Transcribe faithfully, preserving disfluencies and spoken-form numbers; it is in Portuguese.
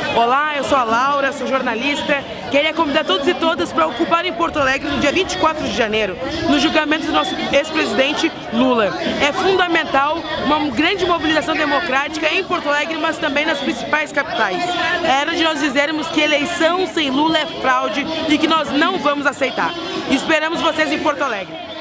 Olá, eu sou a Laura, sou jornalista. Queria convidar todos e todas para ocuparem Porto Alegre no dia vinte e quatro de janeiro, no julgamento do nosso ex-presidente Lula. É fundamental uma grande mobilização democrática em Porto Alegre, mas também nas principais capitais. É hora de nós dizermos que eleição sem Lula é fraude e que nós não vamos aceitar. Esperamos vocês em Porto Alegre.